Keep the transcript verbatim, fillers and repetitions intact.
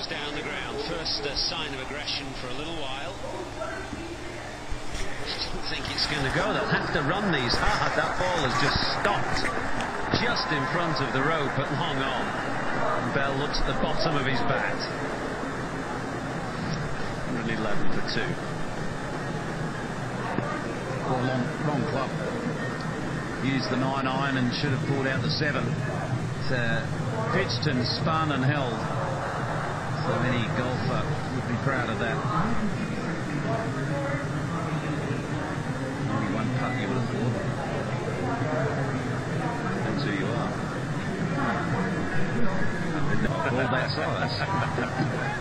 goes down the ground. First uh, sign of aggression for a little while. I don't think it's going to go. They'll have to run these hard. That ball has just stopped just in front of the rope at long on. And Bell looks at the bottom of his bat. one eleven for two. Well, long, wrong club. Used the nine iron and should have pulled out the seven. Uh, pitched and spun and held. So any golfer would be proud of that. Only one putt you would have thought. That's who you are. Ball that size.